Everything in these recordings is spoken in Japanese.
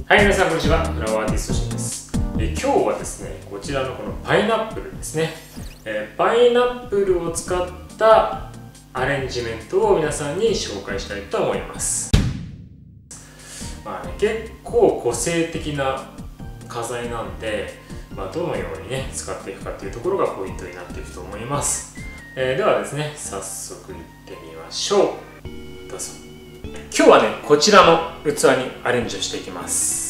はい、皆さんこんにちは。フラワーアーティストシンです。今日はですね、こちらのこのパイナップルですね。パイナップルを使ったアレンジメントを皆さんに紹介したいと思います。結構個性的な花材なんで、どのようにね使っていくかっていうところがポイントになっていくと思います。ではですね、早速いってみましょう。どうぞ。今日はね、こちらの器にアレンジをしていきます。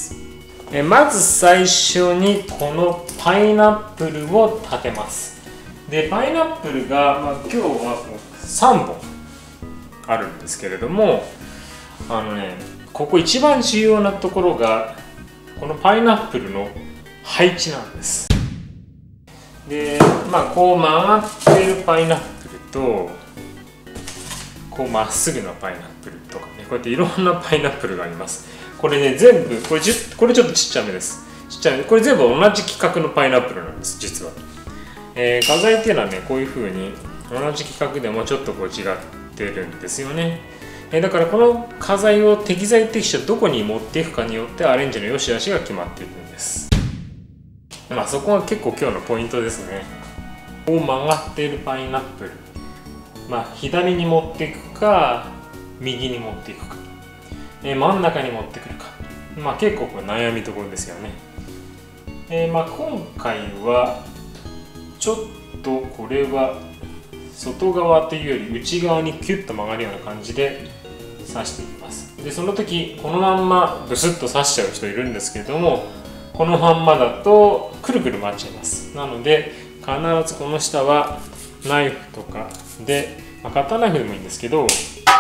まず最初にこのパイナップルを立てます。で、パイナップルが、今日は3本あるんですけれども、ここ一番重要なところがこのパイナップルの配置なんです。で、こう曲がっているパイナップルとこうまっすぐなパイナップルとかね、こうやっていろんなパイナップルがあります。これね、全部これちょっとちっちゃめです。ちっちゃめ。これ全部同じ規格のパイナップルなんです、実は。花材っていうのはね、こういう風に同じ規格でもちょっとこう違ってるんですよね。だからこの花材を適材適所どこに持っていくかによってアレンジの良し悪しが決まっていくんです。そこが結構今日のポイントですね。こう曲がっているパイナップル、左に持っていくか右に持っていくか、真ん中に持ってくるか、結構これ悩みどころですよね。今回はちょっとこれは外側というより内側にキュッと曲がるような感じで刺していきます。で、その時このまんまブスッと刺しちゃう人いるんですけれども、このまんまだとくるくる回っちゃいます。なので必ずこの下はナイフとかで、カッターナイフでもいいんですけど、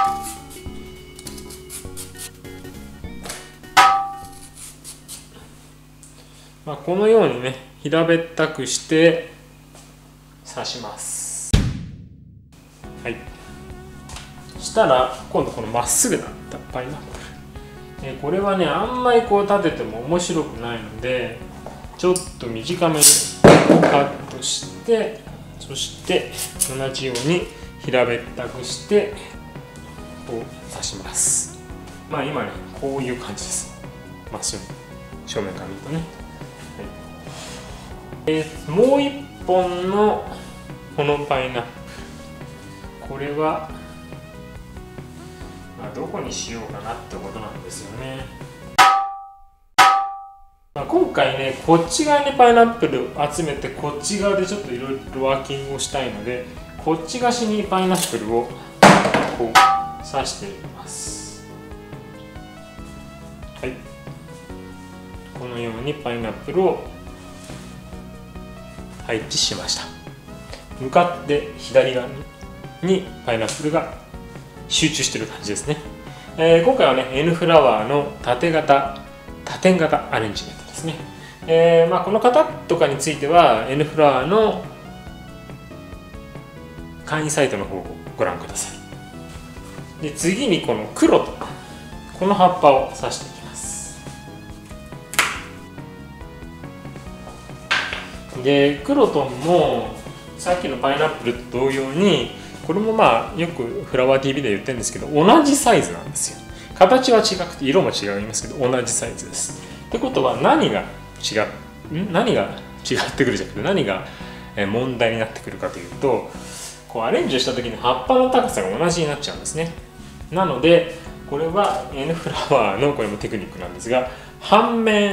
このようにね平べったくして刺します。はい。したら今度このまっすぐなパイナップル、これはねあんまりこう立てても面白くないので、ちょっと短めにカットして、そして同じように平べったくしてこう刺します。今ねこういう感じです。真っすぐ正面から見るとね。もう一本のこのパイナップル、これは、どこにしようかなってことなんですよね。今回ねこっち側にパイナップルを集めて、こっち側でちょっといろいろワーキングをしたいので、こっち側にパイナップルをこう刺していきます。はい、このようにパイナップルを配置しました。向かって左側にパイナップルが集中している感じですね。今回はね N フラワーの多点型アレンジメントですね。この方とかについては N フラワーの会員サイトの方をご覧ください。で、次にこの黒とこの葉っぱを刺していきます。で、クロトンもさっきのパイナップルと同様に、これもよくフラワー TV で言ってるんですけど、同じサイズなんですよ。形は違くて色も違いますけど同じサイズです。ってことは何が違ってくるじゃなくて、何が問題になってくるかというと、こうアレンジをした時に葉っぱの高さが同じになっちゃうんですね。なのでこれは N フラワーのこれもテクニックなんですが、カ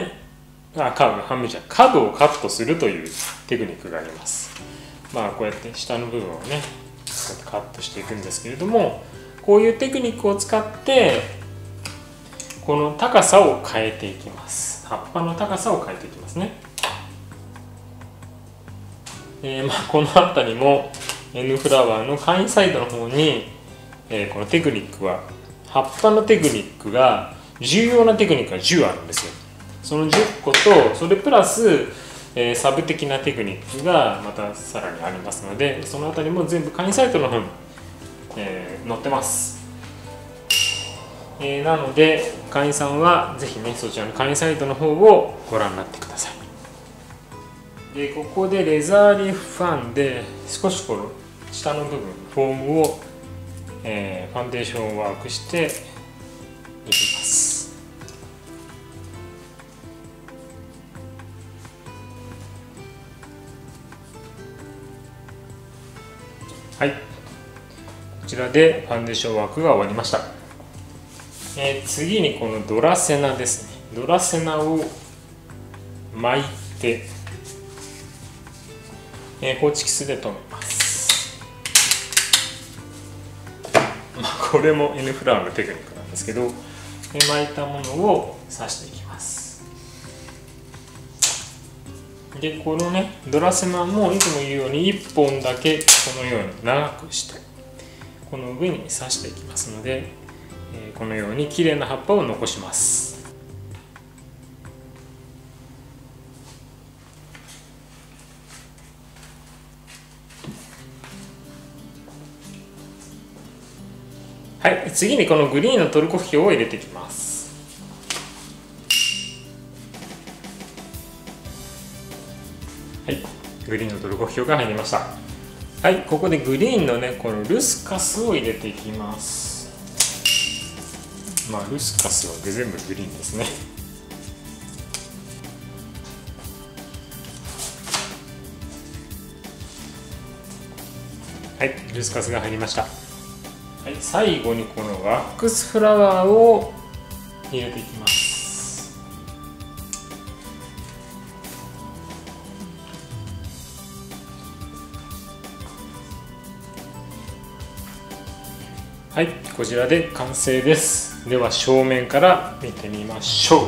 ブをカットするというテクニックがあります。こうやって下の部分をねこうやってカットしていくんですけれども、こういうテクニックを使ってこの高さを変えていきます。葉っぱの高さを変えていきますね。この辺りも N フラワーの会員サイトの方に、このテクニックは葉っぱのテクニックが重要なテクニックが10あるんですよ。その10個とそれプラス、サブ的なテクニックがまたさらにありますので、その辺りも全部会員サイトの方に、載ってます。なので会員さんはぜひねそちらの会員サイトの方をご覧になってください。で、ここでレザーリーフファンで少しこの下の部分フォームを、ファンデーションワークしていきます。 ちらでファンデーションワークが終わりました。次にこのドラセナですね。ドラセナを巻いて、ホチキスで留めます。これも N フラワーのテクニックなんですけど、巻いたものを刺していきます。でこのねドラセナもいつも言うように1本だけこのように長くしてこの上に刺していきますので、このように綺麗な葉っぱを残します。はい、次にこのグリーンのトルコヒョウを入れていきます。はい、グリーンのトルコヒョウが入りました。はい、ここでグリーンのねこのルスカスを入れていきます。ルスカスは全部グリーンですね。はい、ルスカスが入りました。はい、最後にこのワックスフラワーを入れていきます。はい、こちらで完成です。では正面から見てみましょう。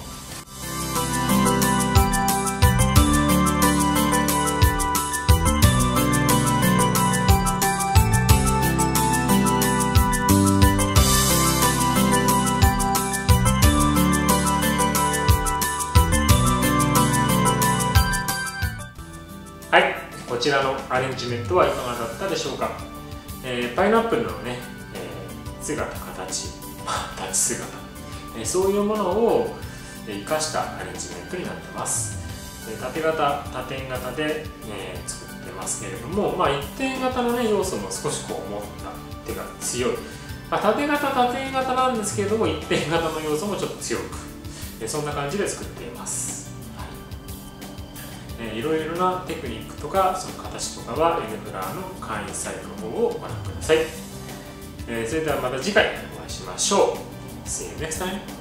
はい、こちらのアレンジメントはいかがだったでしょうか。パイナップルのね、姿、形、立ち姿、そういうものを生かしたアレンジメントになってます。縦型、多点型で、作ってますけれども、一点型の、要素も少しこう持った手が強い、縦型、多点型なんですけれども一点型の要素もちょっと強く、そんな感じで作っています。いろいろなテクニックとかその形とかは N フラワーの会員サイトの方をご覧ください。それではまた次回お会いしましょう。See you next time!